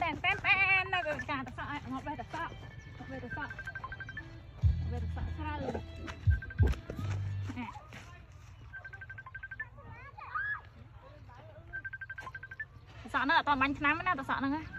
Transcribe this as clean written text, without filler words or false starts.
ten ten ten nó cái cả sọ một bên sọ một bên sọ một bên sọ sao rồi sọ nó là toàn bánh nám nó sọ nó